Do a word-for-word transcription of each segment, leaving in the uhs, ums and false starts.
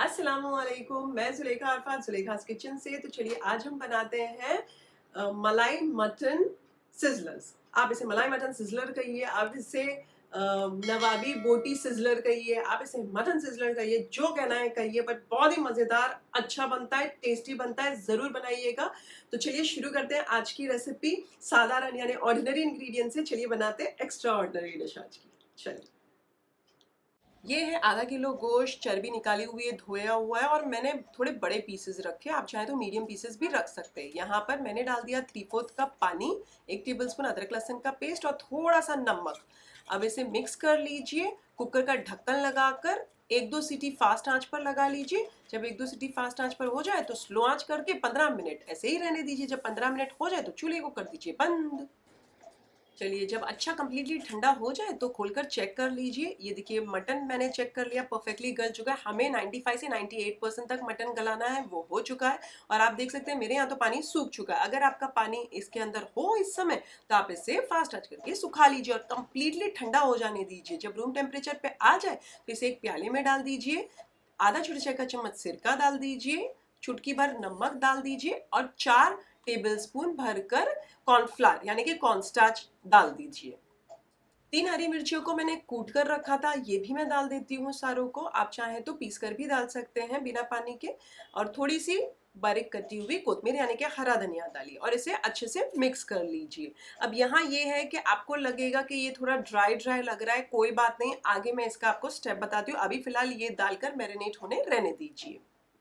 अस्सलामुअलैकुम, मैं जुलेखा अरफात जुलेखास किचन से। तो चलिए आज हम बनाते हैं अ, मलाई मटन सिजलर्स। आप इसे मलाई मटन सिजलर कहिए, आप इसे अ, नवाबी बोटी सिजलर कहिए, आप इसे मटन सिजलर कहिए, जो कहना है कहिए, बट बहुत ही मज़ेदार अच्छा बनता है, टेस्टी बनता है, ज़रूर बनाइएगा। तो चलिए शुरू करते हैं आज की रेसिपी साधारण यानी ऑर्डिनरी इंग्रेडिएंट से। चलिए बनाते हैं एक्स्ट्रा ऑर्डिनरी डिश आज की। चलिए, ये है आधा किलो गोश्त, चर्बी निकाली हुई है, धोया हुआ है और मैंने थोड़े बड़े पीसेस रखे। आप चाहे तो मीडियम पीसेस भी रख सकते हैं। यहाँ पर मैंने डाल दिया थ्री फोर्थ कप पानी, एक टेबलस्पून अदरक लहसुन का पेस्ट और थोड़ा सा नमक। अब इसे मिक्स कर लीजिए। कुकर का ढक्कन लगाकर एक दो सीटी फास्ट आंच पर लगा लीजिए। जब एक दो सीटी फास्ट आंच पर हो जाए तो स्लो आंच करके पंद्रह मिनट ऐसे ही रहने दीजिए। जब पंद्रह मिनट हो जाए तो चूल्हे को कर दीजिए बंद। चलिए, जब अच्छा कम्प्लीटली ठंडा हो जाए तो खोलकर चेक कर लीजिए। ये देखिए, मटन मैंने चेक कर लिया, परफेक्टली गल चुका है। हमें पचानवे से अट्ठानवे परसेंट तक मटन गलाना है, वो हो चुका है। और आप देख सकते हैं मेरे यहाँ तो पानी सूख चुका है। अगर आपका पानी इसके अंदर हो इस समय तो आप इसे फास्ट आंच करके सुखा लीजिए और कम्प्लीटली ठंडा हो जाने दीजिए। जब रूम टेम्परेचर पे आ जाए तो इसे एक प्याले में डाल दीजिए। आधा छोटे चाय का चम्मच सिरका डाल दीजिए, चुटकी भर नमक डाल दीजिए और चार टेबलस्पून भरकर कॉर्नफ्लावर यानी कि कॉर्नस्टार्च डाल दीजिए। तीन हरी मिर्चियों को मैंने कूट कर रखा था, ये भी मैं डाल देती हूँ सारों को। आप चाहें तो पीस कर भी डाल सकते हैं बिना पानी के। और थोड़ी सी बारीक कटी हुई कोतमीर यानी कि हरा धनिया डालिए और इसे अच्छे से मिक्स कर लीजिए। अब यहाँ ये है कि आपको लगेगा कि ये थोड़ा ड्राई ड्राई लग रहा है, कोई बात नहीं, आगे मैं इसका आपको स्टेप बताती हूँ। अभी फिलहाल ये डालकर मैरिनेट होने रहने दीजिए।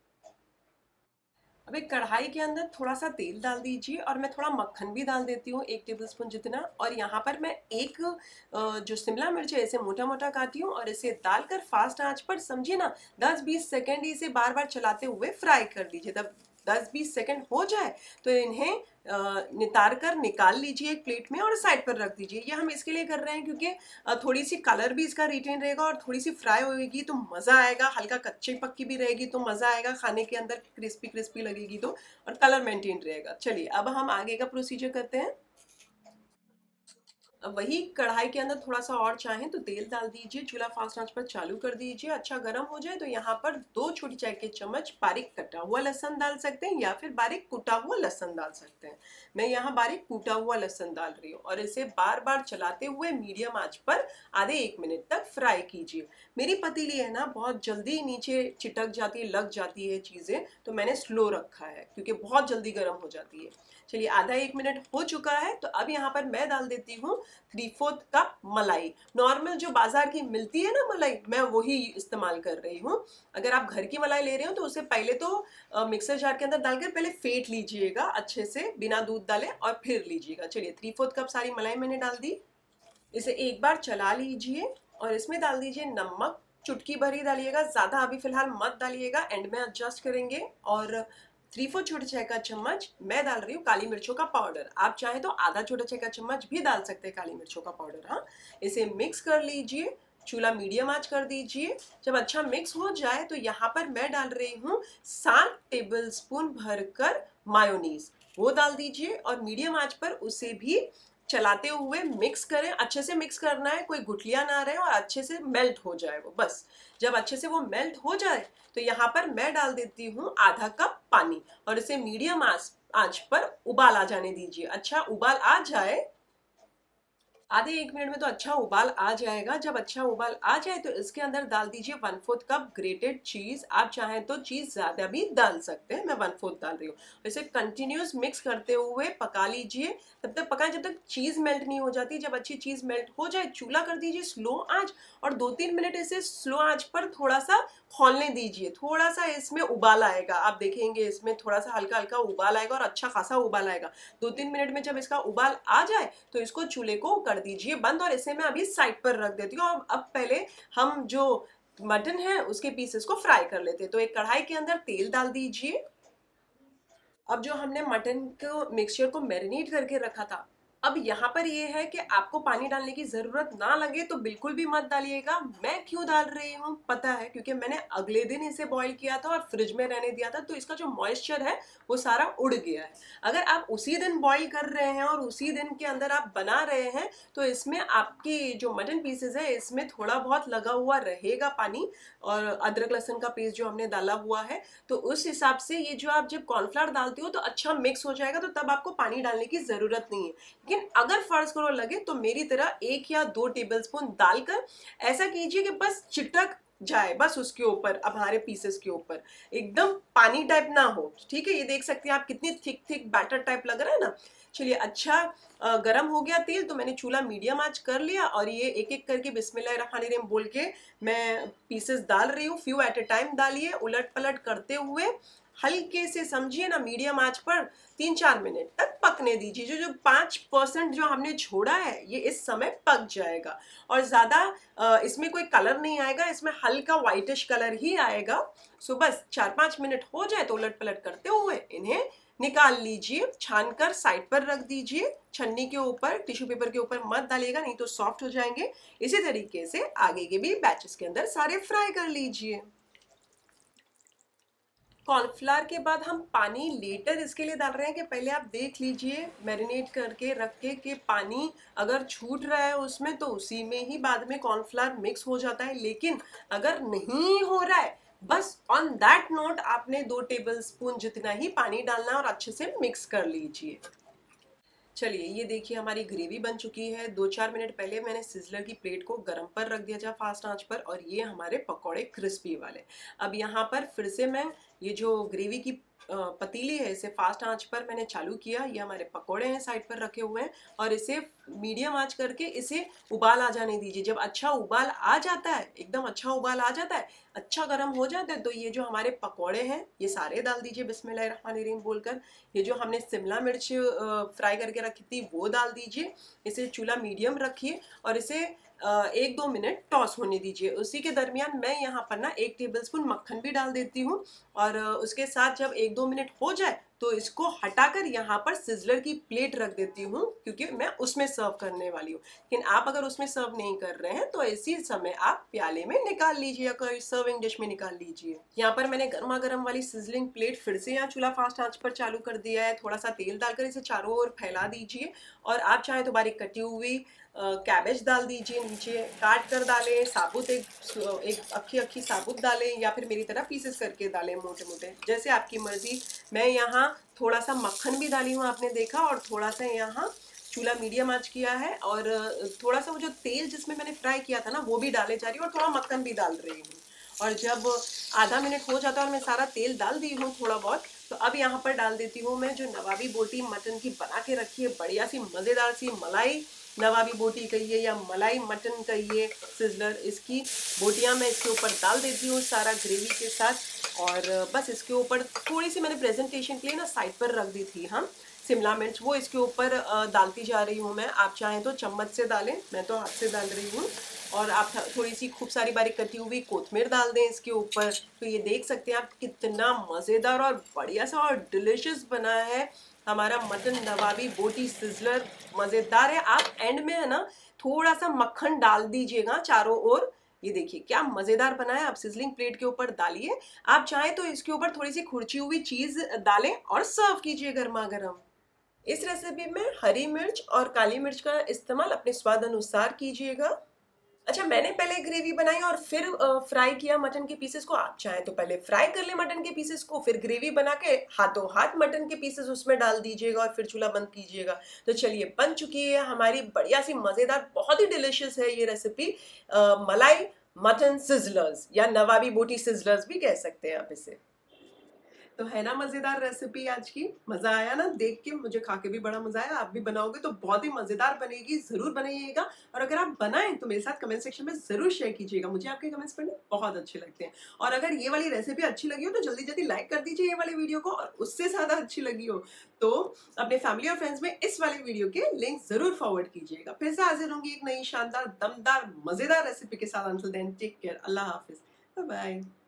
अब एक कढ़ाई के अंदर थोड़ा सा तेल डाल दीजिए और मैं थोड़ा मक्खन भी डाल देती हूँ, एक टेबलस्पून जितना। और यहाँ पर मैं एक जो शिमला मिर्च है इसे मोटा मोटा काटी हूँ और इसे डालकर फास्ट आंच पर, समझिए ना, दस बीस सेकेंड इसे बार बार चलाते हुए फ्राई कर लीजिए। तब दस बीस सेकेंड हो जाए तो इन्हें नितार कर निकाल लीजिए एक प्लेट में और साइड पर रख दीजिए। ये हम इसके लिए कर रहे हैं क्योंकि थोड़ी सी कलर भी इसका रिटेन रहेगा और थोड़ी सी फ्राई होगी तो मज़ा आएगा। हल्का कच्ची पक्की भी रहेगी तो मज़ा आएगा खाने के अंदर, क्रिस्पी क्रिस्पी लगेगी तो, और कलर मेंटेन रहेगा। चलिए अब हम आगे का प्रोसीजर करते हैं। अब वही कढ़ाई के अंदर थोड़ा सा और चाहें तो तेल डाल दीजिए, चूल्हा फास्ट आंच पर चालू कर दीजिए। अच्छा गर्म हो जाए तो यहाँ पर दो छोटी चाय के चम्मच बारीक कटा हुआ लहसुन डाल सकते हैं या फिर बारीक कुटा हुआ लहसुन डाल सकते हैं। मैं यहाँ बारीक कुटा हुआ लहसुन डाल रही हूँ और इसे बार बार चलाते हुए मीडियम आंच पर आधे एक मिनट तक फ्राई कीजिए। मेरी पतीली है ना बहुत जल्दी नीचे चिटक जाती है, लग जाती है चीज़ें, तो मैंने स्लो रखा है क्योंकि बहुत जल्दी गर्म हो जाती है। चलिए, आधा एक मिनट हो चुका है तो अब यहाँ पर मैं डाल देती हूँ थ्री फोर्थ कप मलाई। नॉर्मल जो बाजार की मिलती है ना मलाई, मैं वही इस्तेमाल कर रही हूँ। अगर आप घर की मलाई ले रहे हो तो उसे पहले तो मिक्सर जार के अंदर डालकर पहले फेंट लीजिएगा अच्छे से, बिना दूध डाले, और फिर लीजिएगा। चलिए, थ्री फोर्थ कप सारी मलाई मैंने डाल दी। इसे एक बार चला लीजिए और इसमें डाल दीजिए नमक, चुटकी भर ही डालिएगा, ज़्यादा अभी फिलहाल मत डालिएगा, एंड में एडजस्ट करेंगे। और थ्री फोर छोटे चाय का चम्मच मैं डाल रही हूँ काली मिर्चों का पाउडर। आप चाहें तो आधा छोटा चाय का चम्मच भी डाल सकते हैं काली मिर्चों का पाउडर। हाँ, इसे मिक्स कर लीजिए, चूल्हा मीडियम आंच कर दीजिए। जब अच्छा मिक्स हो जाए तो यहाँ पर मैं डाल रही हूँ सात टेबल स्पून भरकर मायोनीज, वो डाल दीजिए और मीडियम आंच पर उसे भी चलाते हुए मिक्स करें। अच्छे से मिक्स करना है, कोई गुठलियां ना रहे और अच्छे से मेल्ट हो जाए वो, बस। जब अच्छे से वो मेल्ट हो जाए तो यहाँ पर मैं डाल देती हूँ आधा कप पानी और इसे मीडियम आंच आंच पर उबाल आ जाने दीजिए। अच्छा उबाल आ जाए, आधे एक मिनट में तो अच्छा उबाल आ जाएगा। जब अच्छा उबाल आ जाए तो इसके अंदर डाल दीजिए वन फोर्थ कप ग्रेटेड चीज। आप चाहें तो चीज ज्यादा भी डाल सकते हैं, मैं वन फोर्थ डाल रही हूँ। इसे कंटिन्यूस मिक्स करते हुए पका लीजिए, तब तक पकाएं जब तक चीज मेल्ट नहीं हो जाती। जब अच्छी चीज मेल्ट हो जाए चूल्हा कर दीजिए स्लो आंच और दो तीन मिनट इसे स्लो आंच पर थोड़ा सा खोलने दीजिए। थोड़ा सा इसमें उबाल आएगा, आप देखेंगे इसमें थोड़ा सा हल्का हल्का उबाल आएगा और अच्छा खासा उबाल आएगा। दो तीन मिनट में जब इसका उबाल आ जाए तो इसको चूल्हे को कर दीजिए बंद और इसे मैं अभी साइड पर रख देती हूँ। अब पहले हम जो मटन है उसके पीसेस को फ्राई कर लेते हैं। तो एक कढ़ाई के अंदर तेल डाल दीजिए। अब जो हमने मटन को मिक्सचर को मैरिनेट करके रखा था अब यहाँ पर ये है कि आपको पानी डालने की जरूरत ना लगे तो बिल्कुल भी मत डालिएगा। मैं क्यों डाल रही हूँ पता है, क्योंकि मैंने अगले दिन इसे बॉईल किया था और फ्रिज में रहने दिया था, तो इसका जो मॉइस्चर है वो सारा उड़ गया है। अगर आप उसी दिन बॉईल कर रहे हैं और उसी दिन के अंदर आप बना रहे हैं तो इसमें आपकी जो मटन पीसेस है इसमें थोड़ा बहुत लगा हुआ रहेगा पानी, और अदरक लहसुन का पेस्ट जो हमने डाला हुआ है, तो उस हिसाब से ये जो आप जब कॉर्नफ्लावर डालते हो तो अच्छा मिक्स हो जाएगा, तो तब आपको पानी डालने की जरूरत नहीं है। लेकिन अगर फर्ज करो लगे तो मेरी तरह एक या दो टेबलस्पून डालकर ऐसा कीजिए कि बस चिटक जाए बस उसके ऊपर, अब हमारे पीसेस के ऊपर एकदम पानी टाइप ना हो। ठीक है, ये देख सकते हैं आप कितनी थिक थिक बैटर टाइप लग रहा है ना। चलिए, अच्छा गरम हो गया तेल, तो मैंने चूल्हा मीडियम आंच कर लिया और ये एक एक करके बिस्मिल्लाहिर्रहमानिर्रहीम बोल के मैं पीसेस डाल रही हूँ। फ्यू एट ए टाइम डालिए, उलट पलट करते हुए हल्के से, समझिए ना, मीडियम आंच पर तीन चार मिनट तक पकने दीजिए। जो जो पाँच परसेंट जो हमने छोड़ा है ये इस समय पक जाएगा, और ज़्यादा इसमें कोई कलर नहीं आएगा, इसमें हल्का वाइटिश कलर ही आएगा। सो बस चार पाँच मिनट हो जाए तो उलट पलट करते हुए इन्हें निकाल लीजिए, छानकर साइड पर रख दीजिए। छन्नी के ऊपर, टिश्यू पेपर के ऊपर मत डालिएगा, नहीं तो सॉफ्ट हो जाएंगे। इसी तरीके से आगे के भी बैचेस के अंदर सारे फ्राई कर लीजिए। कॉर्नफ्लावर के बाद हम पानी लेटर इसके लिए डाल रहे हैं कि पहले आप देख लीजिए मैरिनेट करके रख के कि पानी अगर छूट रहा है उसमें तो उसी में ही बाद में कॉर्नफ्लावर मिक्स हो जाता है। लेकिन अगर नहीं हो रहा है, बस ऑन दैट नोट आपने दो टेबलस्पून जितना ही पानी डालना है और अच्छे से मिक्स कर लीजिए। चलिए, ये देखिए हमारी ग्रेवी बन चुकी है। दो चार मिनट पहले मैंने सिजलर की प्लेट को गर्म पर रख दिया था फास्ट आंच पर, और ये हमारे पकौड़े क्रिस्पी वाले। अब यहाँ पर फिर से मैं ये जो ग्रेवी की पतीली है इसे फास्ट आंच पर मैंने चालू किया। ये हमारे पकोड़े हैं साइड पर रखे हुए हैं, और इसे मीडियम आंच करके इसे उबाल आ जाने दीजिए। जब अच्छा उबाल आ जाता है, एकदम अच्छा उबाल आ जाता है, अच्छा गर्म हो जाता है, तो ये जो हमारे पकोड़े हैं ये सारे डाल दीजिए बिस्मिल्लाहिर्रहमानिर्रहीम बोलकर। ये जो हमने शिमला मिर्च फ्राई करके रखी थी वो डाल दीजिए। इसे चूल्हा मीडियम रखिए और इसे एक दो मिनट टॉस होने दीजिए। उसी के दरमियान मैं यहाँ पर ना एक टेबलस्पून मक्खन भी डाल देती हूँ, और उसके साथ जब एक दो मिनट हो जाए तो इसको हटाकर यहाँ पर सिजलर की प्लेट रख देती हूँ, क्योंकि मैं उसमें सर्व करने वाली हूँ। लेकिन आप अगर उसमें सर्व नहीं कर रहे हैं तो इसी समय आप प्याले में निकाल लीजिए या कोई सर्विंग डिश में निकाल लीजिए। यहाँ पर मैंने गर्मा गर्म वाली सिजलिंग प्लेट फिर से यहाँ चूल्हा फास्ट आंच पर चालू कर दिया है। थोड़ा सा तेल डालकर इसे चारों ओर फैला दीजिए, और आप चाहे तो बारीक कटी हुई कैबेज डाल दीजिए, नीचे काट कर डालें, साबुत एक एक अक्खी अक्खी साबुत डालें, या फिर मेरी तरह पीसेस करके डालें मोटे मोटे, जैसे आपकी मर्जी। मैं यहाँ थोड़ा सा मक्खन भी डाली हूँ, आपने देखा, और थोड़ा सा यहाँ चूल्हा मीडियम आंच किया है, और थोड़ा सा वो जो तेल जिसमें मैंने फ्राई किया था ना वो भी डाले जा रही हूँ, और थोड़ा मक्खन भी डाल रही हूँ। और जब आधा मिनट हो जाता है और मैं सारा तेल डाल दी हूँ थोड़ा बहुत, तो अब यहाँ पर डाल देती हूँ मैं जो नवाबी बोटी मटन की बना के रखी है, बढ़िया सी मज़ेदार सी मलाई नवाबी बोटी कहिए या मलाई मटन कहिए, सिजलर, इसकी बोटियाँ मैं इसके ऊपर डाल देती हूँ सारा ग्रेवी के साथ। और बस इसके ऊपर थोड़ी सी मैंने प्रेजेंटेशन के लिए ना साइड पर रख दी थी हम शिमला मिर्च, वो इसके ऊपर डालती जा रही हूँ मैं। आप चाहें तो चम्मच से डालें, मैं तो हाथ से डाल रही हूँ। और आप थोड़ी सी खूब सारी बारीक कटी हुई कोथमीर डाल दें इसके ऊपर। तो ये देख सकते हैं आप कितना मज़ेदार और बढ़िया सा और डिलिशियस बना है हमारा मटन नवाबी बोटी सिजलर। मज़ेदार है। आप एंड में है ना थोड़ा सा मक्खन डाल दीजिएगा चारों ओर। ये देखिए क्या मज़ेदार बना है। आप सिजलिंग प्लेट के ऊपर डालिए, आप चाहें तो इसके ऊपर थोड़ी सी खुरची हुई चीज़ डालें और सर्व कीजिए गर्मा गर्म। इस रेसिपी में हरी मिर्च और काली मिर्च का इस्तेमाल अपने स्वाद अनुसार कीजिएगा। अच्छा, मैंने पहले ग्रेवी बनाई और फिर फ्राई किया मटन के पीसेस को। आप चाहें तो पहले फ्राई कर ले मटन के पीसेस को, फिर ग्रेवी बना के हाथों हाथ मटन के पीसेस उसमें डाल दीजिएगा और फिर चूल्हा बंद कीजिएगा। तो चलिए, बन चुकी है हमारी बढ़िया सी मज़ेदार, बहुत ही डिलिशियस है ये रेसिपी, मलाई मटन सिजलर्स या नवाबी बोटी सिजलर्स भी कह सकते हैं आप इसे। तो है ना मजेदार रेसिपी आज की। मजा आया ना देख के, मुझे खा के भी बड़ा मजा आया। आप भी बनाओगे तो बहुत ही मजेदार बनेगी, जरूर बनाइएगा। और अगर आप बनाएं तो मेरे साथ कमेंट सेक्शन में जरूर शेयर कीजिएगा, मुझे आपके कमेंट्स पढ़ने बहुत अच्छे लगते हैं। और अगर ये वाली रेसिपी अच्छी लगी हो तो जल्दी जल्दी लाइक कर दीजिए ये वाली वीडियो को, और उससे ज्यादा अच्छी लगी हो तो अपने फैमिली और फ्रेंड्स में इस वाली वीडियो के लिंक जरूर फॉरवर्ड कीजिएगा। फिर से हाजिर होंगी एक नई शानदार दमदार मजेदार रेसिपी के साथ। अंटिल देन टेक केयर, अल्लाह हाफिज, बाय बाय।